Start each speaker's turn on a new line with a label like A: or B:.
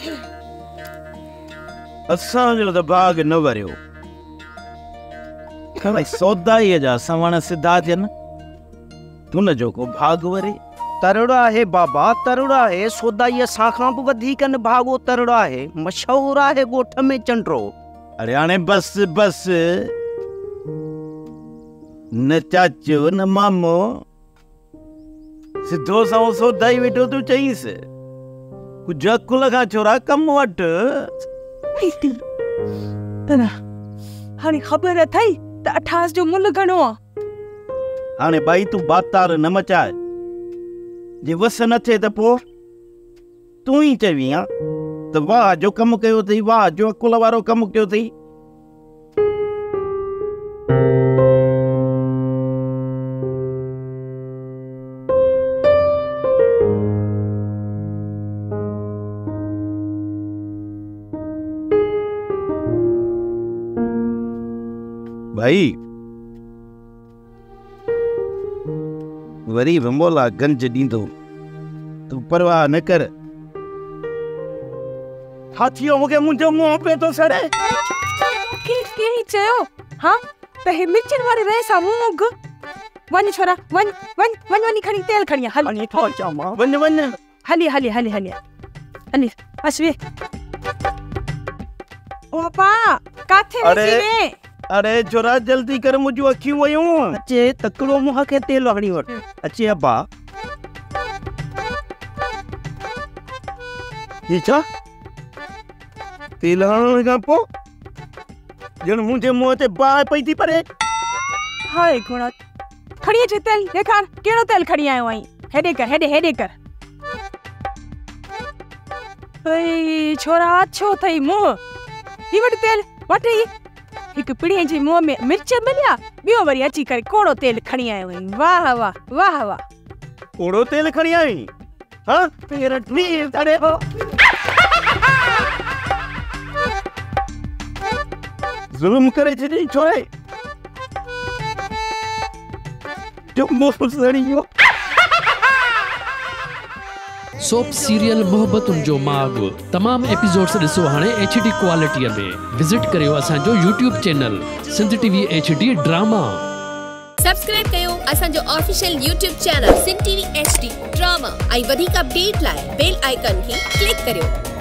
A: असांजो त बाग न वरियो भाई सौदाईअ जा सवण सिधा थियनि तुन जो को भाग वरे
B: तरुड़ा है बाबा तरुड़ा है सौदाईअ साखां बि वधीक न भागो तरुड़ा है मशहूर है गोठ में चंड्रो।
A: अरे हाणे बस बस न चाचो न मामो सिधो सां सौदाई वेठो तूं चईंसि कुझु अकुल खां छोरा कम वठ।
C: हाणे ख़बर अथई त 28 जो मुल्ह घणो आ।
A: हाणे भाई तू बातार न मचाए जे वस न थे त पो तू ही चवी आ त वाह जो कम कयो थई वाह जो अकुल वारो कम कयो थई। भाई वरी विमोला गंज दींदो तू परवाह न कर। हाथियो मूंखे मुंहिंजो मुंहुं पे तो सड़े
C: के चयो हाँ त हे मिर्चन वारे रहे सा मुंग वन छोरा वन वन वन वनी खणी तेल खणिया हल
A: अने थो चामा वन वन
C: हली हली हली हली हली असवे ओपा काथे
A: अरे अरे छोरा जल्दी कर मुझो अखियूं वयूं
B: अचे तकड़ो मुंह के तेल हणी वठ अचे अब्बा
A: ये छा तेल हणण खां पोइ ॼण मुंहिंजे मुंहं ते बाहि पई थी परे।
C: हाय घोड़ा खड़ी अचे तेल ॾेखार कहिड़ो तेल खणी आयो आहीं हेॾे कर हेॾे कर। अई छोरा अच्छो अथई मुंहुं ही वटि तेल वठ ही हिकु पिड़ीअ जे मुंहं में मिर्च मिलिया ॿियो वरी अची करे कोड़ो तेल खणी आयो आहीं। वाह वाह वाह वाह
A: कोड़ो तेल खणी आई हाँ पेर नीर तड़े हो जुल्म करे छॾी छोरे जो मुंहुं सड़ियो।
D: सोप सीरियल मोहब्बतुन जो माग तमाम एपिसोड्स ॾिसो हाणे HD क्वालिटीअ में विजिट करियो असांजो YouTube channel Sindh TV HD drama.
E: Subscribe कयो असांजो official YouTube channel Sindh TV HD drama ऐं वधीक अपडेट लाइ बेल आइकन खे क्लिक करियो।